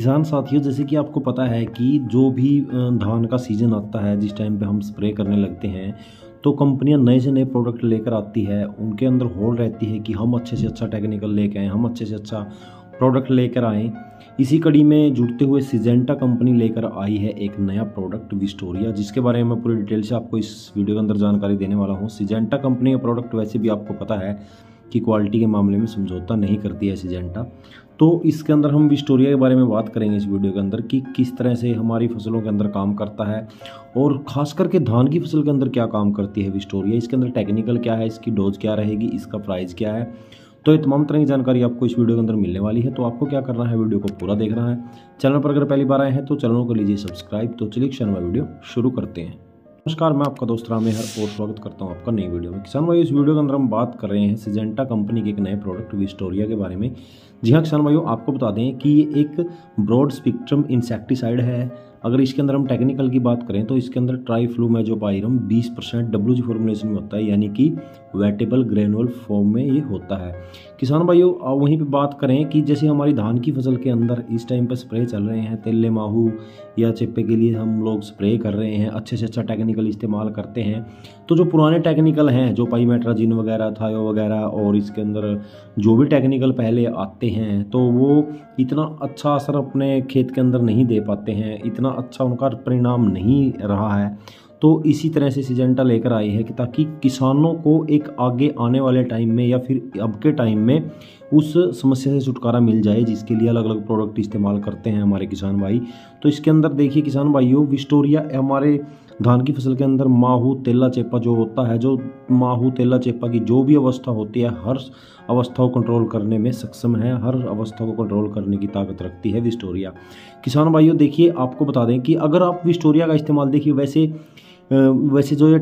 किसान साथियों, जैसे कि आपको पता है कि जो भी धान का सीज़न आता है, जिस टाइम पे हम स्प्रे करने लगते हैं, तो कंपनियां नए से नए प्रोडक्ट लेकर आती है। उनके अंदर होड़ रहती है कि हम अच्छे से अच्छा टेक्निकल लेकर आएँ, हम अच्छे से अच्छा प्रोडक्ट लेकर आएँ। इसी कड़ी में जुड़ते हुए सिजेंटा कंपनी लेकर आई है एक नया प्रोडक्ट विस्टोरिया, जिसके बारे में मैं पूरी डिटेल से आपको इस वीडियो के अंदर जानकारी देने वाला हूँ। सिजेंटा कंपनी का प्रोडक्ट वैसे भी आपको पता है कि क्वालिटी के मामले में समझौता नहीं करती है सिजेंटा। तो इसके अंदर हम विस्टोरिया के बारे में बात करेंगे इस वीडियो के अंदर कि किस तरह से हमारी फसलों के अंदर काम करता है और ख़ास करके धान की फसल के अंदर क्या काम करती है विस्टोरिया, इसके अंदर टेक्निकल क्या है, इसकी डोज क्या रहेगी, इसका प्राइस क्या है। तो ये तमाम तरह की जानकारी आपको इस वीडियो के अंदर मिलने वाली है। तो आपको क्या करना है, वीडियो को पूरा देखना है। चैनल पर अगर पहली बार आए हैं तो चैनल को लीजिए सब्सक्राइब। तो चलिए किसान भाई वीडियो शुरू करते हैं। नमस्कार, मैं आपका दोस्त राम मेहर और स्वागत करता हूं आपका नई वीडियो में। किसान भाई, इस वीडियो के अंदर हम बात कर रहे हैं सिजेंटा कंपनी के एक नए प्रोडक्ट विस्टोरिया के बारे में। जी हाँ किसान भाइयों, आपको बता दें कि ये एक ब्रॉड स्पेक्ट्रम इंसेक्टिसाइड है। अगर इसके अंदर हम टेक्निकल की बात करें तो इसके अंदर ट्राइफ्लूमेजोपाइरम 20% WG फॉर्मुलेशन में होता है, यानी कि वेटेबल ग्रेनुअल फॉर्म में ये होता है। किसान भाइयों, वहीं पे बात करें कि जैसे हमारी धान की फसल के अंदर इस टाइम पे स्प्रे चल रहे हैं, तेले माहू या चिप्पे के लिए हम लोग स्प्रे कर रहे हैं, अच्छे से अच्छा टेक्निकल इस्तेमाल करते हैं। तो जो पुराने टेक्निकल हैं, जो पाइमेट्राजिन वगैरह, थायो वगैरह और इसके अंदर जो भी टेक्निकल पहले आते हैं, तो वो इतना अच्छा असर अपने खेत के अंदर नहीं दे पाते हैं, इतना अच्छा उनका परिणाम नहीं रहा है। तो इसी तरह से सिजेंटा लेकर आई है कि ताकि किसानों को एक आगे आने वाले टाइम में या फिर अब के टाइम में उस समस्या से छुटकारा मिल जाए, जिसके लिए अलग अलग प्रोडक्ट इस्तेमाल करते हैं हमारे किसान भाई। तो इसके अंदर देखिए किसान भाइयों, विस्टोरिया हमारे धान की फसल के अंदर माहू तेला चेपा जो होता है, जो माहू तेला चेपा की जो भी अवस्था होती है, हर अवस्था को कंट्रोल करने में सक्षम है, हर अवस्था को कंट्रोल करने की ताकत रखती है विस्टोरिया। किसान भाइयों देखिए, आपको बता दें कि अगर आप विस्टोरिया का इस्तेमाल देखिए, वैसे जो ये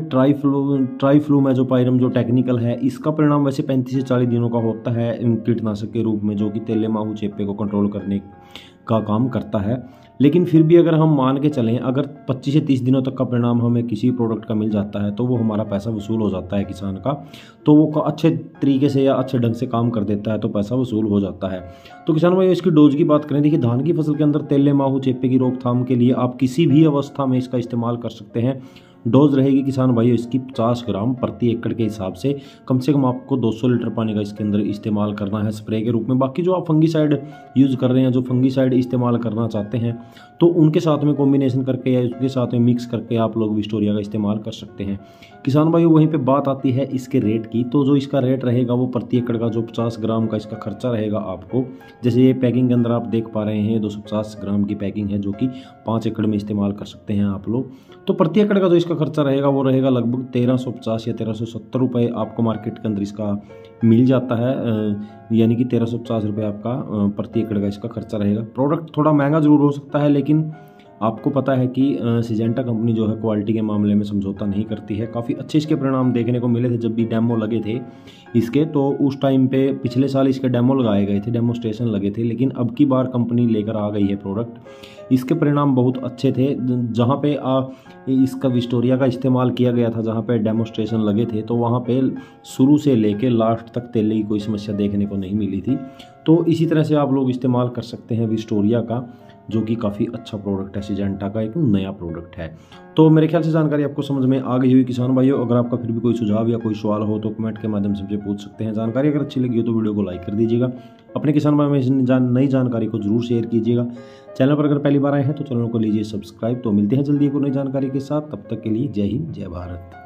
ट्राइफ्लूमेजोपाइरम जो टेक्निकल है, इसका परिणाम वैसे 35 से 40 दिनों का होता है कीटनाशक के रूप में, जो कि तेले माहू चेपे को कंट्रोल करने का काम करता है। लेकिन फिर भी अगर हम मान के चलें, अगर 25 से 30 दिनों तक का परिणाम हमें किसी प्रोडक्ट का मिल जाता है तो वो हमारा पैसा वसूल हो जाता है किसान का। तो वो अच्छे तरीके से या अच्छे ढंग से काम कर देता है तो पैसा वसूल हो जाता है। तो किसान भाई, इसकी डोज की बात करें, देखिए धान की फसल के अंदर तेले माहू चेपे की रोकथाम के लिए आप किसी भी अवस्था में इसका इस्तेमाल कर सकते हैं। डोज रहेगी किसान भाइयों इसकी 50 ग्राम प्रति एकड़ के हिसाब से। कम आपको 200 लीटर पानी का इसके अंदर इस्तेमाल करना है स्प्रे के रूप में। बाकी जो आप फंगीसाइड यूज़ कर रहे हैं, जो फंगीसाइड इस्तेमाल करना चाहते हैं, तो उनके साथ में कॉम्बिनेशन करके या उसके साथ में मिक्स करके आप लोग विस्टोरिया का इस्तेमाल कर सकते हैं। किसान भाइयों, वहीं पे बात आती है इसके रेट की। तो जो इसका रेट रहेगा वो प्रति एकड़ का जो 50 ग्राम का इसका खर्चा रहेगा आपको, जैसे ये पैकिंग के अंदर आप देख पा रहे हैं 250 ग्राम की पैकिंग है, जो कि 5 एकड़ में इस्तेमाल कर सकते हैं आप लोग। तो प्रति एकड़ का जो इसका खर्चा रहेगा वो रहेगा लगभग 1350 या 1370 रुपये आपको मार्केट के अंदर इसका मिल जाता है, यानी कि 1350 रुपये आपका प्रति एकड़ का इसका खर्चा रहेगा। प्रोडक्ट थोड़ा महंगा जरूर हो सकता है, लेकिन आपको पता है कि सिजेंटा कंपनी जो है क्वालिटी के मामले में समझौता नहीं करती है। काफ़ी अच्छे इसके परिणाम देखने को मिले थे जब भी डेमो लगे थे इसके। तो उस टाइम पे पिछले साल इसके डेमो लगाए गए थे, डेमोस्ट्रेशन लगे थे, लेकिन अब की बार कंपनी लेकर आ गई है प्रोडक्ट। इसके परिणाम बहुत अच्छे थे। जहाँ पे इसका विस्टोरिया का इस्तेमाल किया गया था, जहाँ पे डेमोस्ट्रेशन लगे थे, तो वहाँ पे शुरू से लेके लास्ट तक तेले की कोई समस्या देखने को नहीं मिली थी। तो इसी तरह से आप लोग इस्तेमाल कर सकते हैं विस्टोरिया का, जो कि काफ़ी अच्छा प्रोडक्ट है, सिजेंटा का एक नया प्रोडक्ट है। तो मेरे ख्याल से जानकारी आपको समझ में आ गई हुई किसान भाइयों। अगर आपका फिर भी कोई सुझाव या कोई सवाल हो तो कमेंट के माध्यम से मुझे पूछ सकते हैं। जानकारी अगर अच्छी लगी हो तो वीडियो को लाइक कर दीजिएगा, अपने किसान भाई में इस नई जानकारी को जरूर शेयर कीजिएगा। चैनल पर अगर पहली बार आए हैं तो चैनल को लीजिए सब्सक्राइब। तो मिलते हैं जल्दी एक नई जानकारी के साथ, तब तक के लिए जय हिंद, जय भारत।